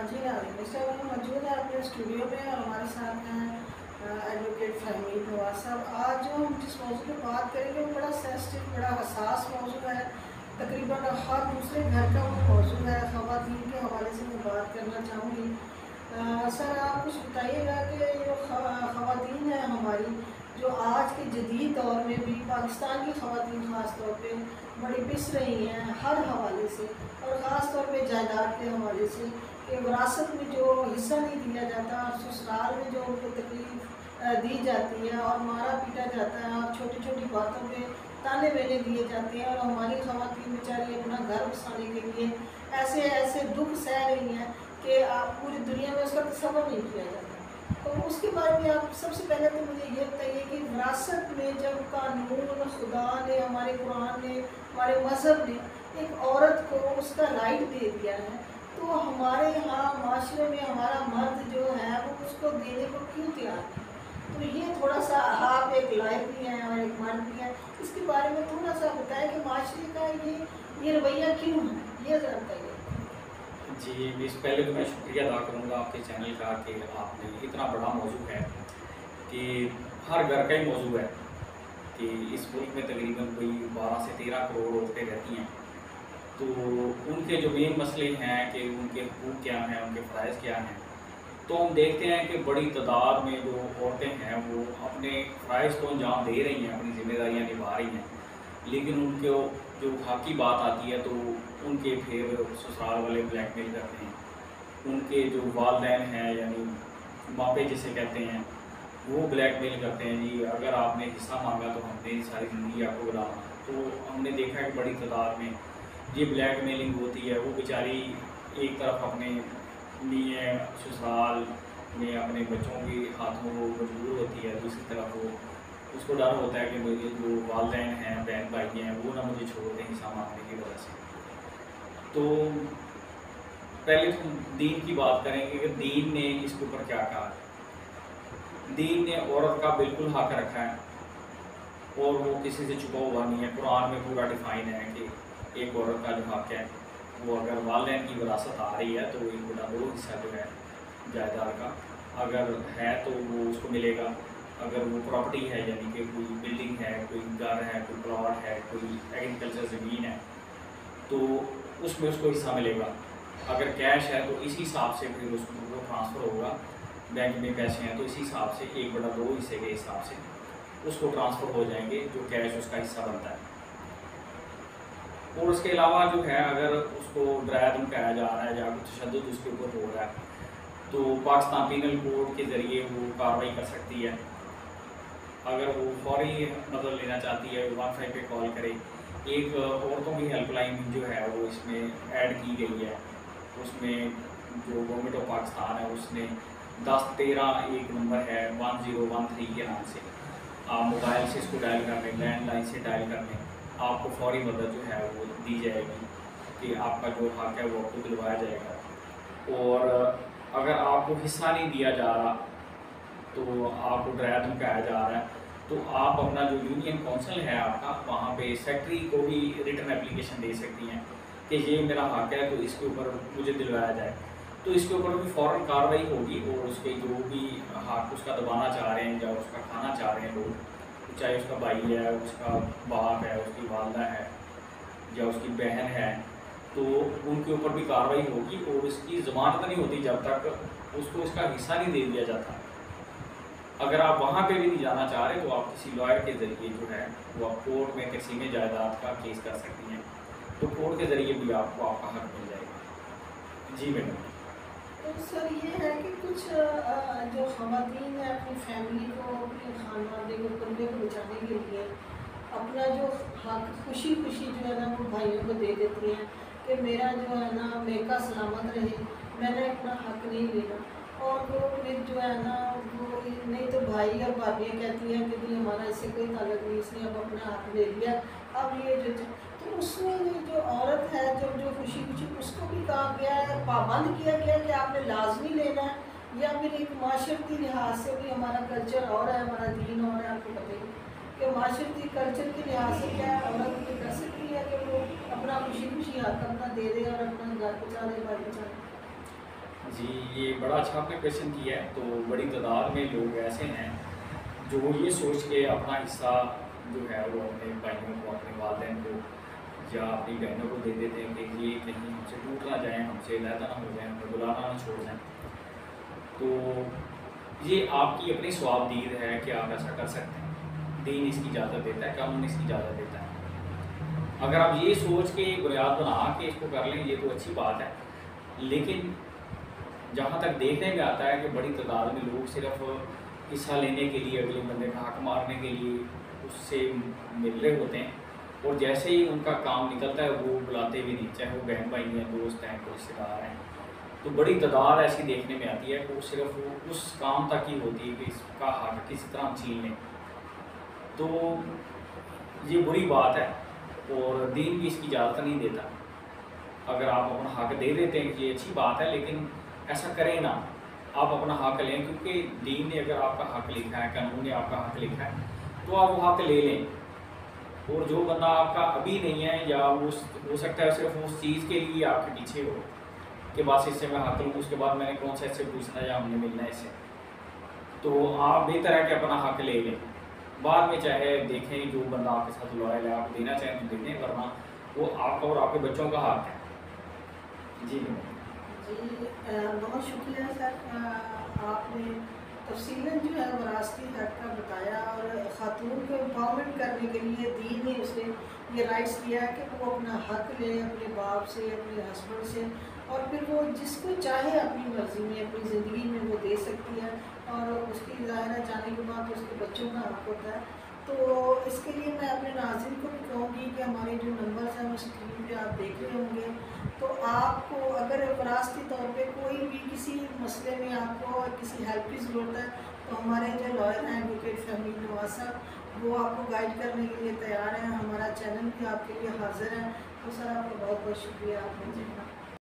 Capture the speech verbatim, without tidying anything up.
जी नाज़रीन, इस टाइम हम मौजूद हैं अपने स्टूडियो में और हमारे साथ हैं एडवोकेट फ़हमी नवाज़ साहब। आज जो हम जिस मौजू पे बात करेंगे वो बड़ा सेंसिटिव, बड़ा हसास मौजू है। तकरीबन हर दूसरे घर का वो मौजू है। ख़वातीन के हवाले से मैं बात करना चाहूँगी। सर, आप कुछ बताइएगा कि जो ख़वातीन हैं हमारी, जो आज के जदीद दौर में भी पाकिस्तान की ख़वातीन ख़ास तौर पे बड़ी पिस रही हैं हर हवाले से, और ख़ास तौर पे जायदाद के हवाले से, कि विरासत में जो हिस्सा नहीं दिया जाता और ससुराल में जो उनको तकलीफ दी जाती है और मारा पीटा जाता है और छोटी छोटी बातों पे ताने मेले दिए जाते हैं, और हमारी ख़वातीन बेचारी अपना घर बसाने के लिए ऐसे ऐसे दुख सह रही हैं कि आप पूरी दुनिया में उसका तसव्वुर नहीं किया जाता। तो उसके बारे में आप सबसे पहले तो मुझे ये बताइए कि विरासत में जब कानून, खुदा ने, हमारे कुरान ने, हमारे मज़हब ने एक औरत को उसका राइट दे दिया है, तो हमारे यहाँ माशरे में हमारा मर्द जो है वो उसको देने को क्यों तैयार है? तो ये थोड़ा सा, आप एक लायक भी हैं और एक मर्द भी हैं, इसके बारे में थोड़ा सा बताएं कि माशरे का ये ये रवैया क्यों है, ये ज़रा बताइए। जी, इस पहले तो मैं शुक्रिया अदा करूँगा आपके चैनल का कि आपने इतना बड़ा मौजू है कि हर घर का ही मौजू है कि इस मुल्क में तकरीबन कोई बारह से तेरह करोड़ औरतें रहती हैं। तो उनके जो मेन मसले हैं कि उनके हकूक़ क्या हैं, उनके फ़राइज़ क्या हैं, तो हम देखते हैं कि बड़ी तादाद में जो औरतें हैं वो अपने फ़राइज़ को अंजाम दे रही हैं, अपनी ज़िम्मेदारियाँ निभा रही हैं, लेकिन उनके जो हक़ की बात आती है तो उनके फिर ससुराल वाले ब्लैकमेल करते हैं। उनके जो वालिदैन हैं, यानी मापे जिसे कहते हैं, वो ब्लैकमेल करते हैं, जी अगर आपने हिस्सा मांगा तो हमने सारी ज़िंदगी आपको बुलाना। तो हमने देखा है कि बड़ी तादाद में ये ब्लैकमेलिंग होती है। वो बेचारी एक तरफ अपने लिए ससुराल में अपने बच्चों के हाथों वो मजबूर होती है, दूसरी तरफ वो उसको डर होता है कि मेरे जो वालिदैन हैं, बहन भाई हैं, वो ना मुझे छोड़ दें हिस्सा मांगने की वजह से। तो पहले तो दीन की बात करेंगे कि दीन ने इसके ऊपर क्या कहा। दीन ने औरत का बिल्कुल हक रखा है और वो किसी से छुपा हुआ नहीं है। कुरान में पूरा डिफाइन है कि एक औरत का जो हक है वो अगर वालिदैन की विरासत आ रही है तो एक बड़ा दो हिस्सा जो है जायदाद का अगर है तो वो उसको मिलेगा। अगर वो प्रॉपर्टी है, यानी कि कोई बिल्डिंग है, कोई घर है, कोई प्लॉट है, कोई एग्रीकल्चर ज़मीन है, तो उसमें उसको हिस्सा मिलेगा। अगर कैश है तो इसी हिसाब से फिर उसको वो ट्रांसफ़र होगा। बैंक में पैसे हैं तो इसी हिसाब से एक बड़ा दो हिस्से के हिसाब से उसको ट्रांसफ़र हो जाएंगे जो कैश उसका हिस्सा बनता है। और उसके अलावा जो है अगर उसको डराया धमकाया जा रहा है या कुछ तशद्दुद उसके ऊपर हो रहा है तो पाकिस्तान पीनल कोड के ज़रिए वो कार्रवाई कर सकती है। अगर वो फौरी मतलब लेना चाहती है वन फाइव पे कॉल करे। एक औरतों की हेल्पलाइन जो है वो इसमें ऐड की गई है, उसमें जो गवर्नमेंट ऑफ पाकिस्तान है उसने दस तेरह एक नंबर है वन ज़ीरो वन थ्री के नाम से आप मोबाइल से इसको डायल करने, लैंडलाइन से डायल करने आपको फौरी मदद जो है वो दी जाएगी कि आपका जो हक है वो आपको दिलवाया जाएगा। और अगर आपको हिस्सा नहीं दिया जा रहा तो आपको डराया धमकाया जा रहा है तो आप अपना जो यूनियन काउंसिल है आपका, वहाँ पे सेक्रेटरी को भी रिटर्न एप्लीकेशन दे सकती हैं कि ये मेरा हक है तो इसके ऊपर मुझे दिलवाया जाए। तो इसके ऊपर भी फ़ौरन कार्रवाई होगी और उसके जो भी हक उसका दबाना चाह रहे हैं या उसका खाना चाह रहे हैं लोग, चाहे उसका भाई है, उसका बाप है, उसकी वालदा है या उसकी बहन है, तो उनके ऊपर भी कार्रवाई होगी। और इसकी ज़मानत नहीं होती जब तक उसको इसका हिस्सा नहीं दे दिया जाता। अगर आप वहाँ पे भी नहीं जाना चाह रहे तो आप किसी लॉयर के ज़रिए जो है वो आप कोर्ट में किसी में जायदाद का केस कर सकती हैं, तो कोर्ट के ज़रिए भी आपको आपका हक मिल जाएगा। जी मैडम। तो सर ये है कि कुछ जो ख़वातीन है अपनी फैमिली को, अपने खानवादे को, कंधे को बचाने के लिए अपना जो हक खुशी खुशी जो है ना वो भाइयों को दे देती हैं कि मेरा जो है ना मेका सलामत रहे, मैंने अपना हक नहीं लेना। और वो फिर जो है ना वो नहीं तो भाई और भाभियाँ कहती हैं कि भाई हमारा इससे कोई ताल्लुक नहीं, इसने अब अपना हक ले लिया, अब ये जो तो उसमें जो औरत है जब जो खुशी खुशी उसको भी कहा गया है, पाबंद किया गया कि आपने लाजमी लेना है, या फिर एक माशरती लिहाज से भी हमारा कल्चर और है, हमारा दीन और है। आपको बताइए कि माशरती कल्चर के लिहाज से क्या औरत ये कर सकती है कि वो अपना खुशी खुशी हक अपना दे दे और अपना घर बचा दे, भाई बचा दे। جی یہ بڑا اچھا آپ نے کویشچن کیا ہے. تو بڑی تعداد میں لوگ ایسے ہیں جو یہ سوچ کے اپنا حصہ جو ہے وہ اپنے بھائیوں کو، اپنے والدین کو یا اپنی بہنوں کو دے دیتے ہیں کہ یہ کہیں ہم سے ٹوٹ نہ جائیں، ہم سے علیحدہ نہ ہو جائیں، ہمیں بلانا نہ چھوڑ جائیں. تو یہ آپ کی اپنی ثواب دید ہے کہ آپ ایسا کر سکتے ہیں. دین اس کی اجازت دیتا ہے، قانون اس کی اجازت دیتا ہے. اگر آپ یہ سوچ کے بنیاد بنا کے اس کو کر لیں یہ تو اچھی بات ہے. لیکن جہاں تک دیکھنے میں آتا ہے کہ بڑی تعداد میں لوگ صرف حصہ لینے کے لیے، اگلے بندے کا حق مارنے کے لیے اس سے مل رہے ہوتے ہیں، اور جیسے ہی ان کا کام نکلتا ہے وہ بلاتے بھی نہیں، چاہے وہ بہن بھائی ہیں، دوست ہیں، کوئی رشتے دار ہیں. تو بڑی تعداد ایسی دیکھنے میں آتی ہے کہ وہ صرف وہ اس کام تک ہی ہوتی ہے کہ اس کا حق کسی طرح ہم چھین لیں. تو یہ بری بات ہے اور دین بھی اس کی اجازت نہیں دیتا. اگر آپ اپنا حق دے دیتے ہیں کہ یہ اچھی بات ہے، لیکن ایسا کریں نا، آپ اپنا حق لیں، کیونکہ دین نے اگر آپ کا حق لکھا ہے، قانون نے آپ کا حق لکھا ہے، تو آپ وہ حق لے لیں. اور جو بندہ آپ کا ابھی نہیں ہے یا وہ ہو سکتا ہے صرف اس چیز کے لیے آپ کے پیچھے ہو کہ بس اس سے میں حق لوں، اس کے بعد میں نے کون سا اس سے پوچھنا ہے یا ہم نے ملنا ہے اس سے، تو آپ بہتر ہے کہ اپنا حق لے لیں. بعد میں چاہے دیکھیں جو بندہ آپ کے ساتھ لوائل ہے، آپ دینا چاہیں تو دینے، ورنہ وہ آپ کا اور آپ کے بچوں کا حق ہے. جی جی بہت شکریہ سر، آپ نے تفصیلاً جو ہے وراثتی حق کا بتایا، اور خاتون کو امپاورمنٹ کرنے کے لیے دین نے اسے یہ رائٹس دیا ہے کہ وہ اپنا حق لے اپنے باپ سے، اپنے ہسبینڈ سے، اور پھر وہ جس کو چاہے اپنی مرضی میں اپنی زندگی میں وہ دے سکتی ہے، اور اس کی ظاہرہ جانے کے بعد اس کے بچوں کا حق ہوتا ہے. تو اس کے لیے میں اپنے ناظرین کو بھی کہوں گی کہ ہمارے جو نمبرز ہیں وہ اسکرین پہ آپ دیکھ رہے ہوں گے. تو آپ کو اگر وراثتی طور پہ کوئی بھی کسی مسئلے میں آپ کو کسی ہیلپ کی ضرورت ہے تو ہمارے جو لائر ہیں ایڈوکیٹ فہمی نواز صاحب، وہ آپ کو گائیڈ کرنے کے لیے تیار ہیں. ہمارا چینل بھی آپ کے لیے حاضر ہے. تو سر آپ کا بہت بہت شکریہ آپ نے.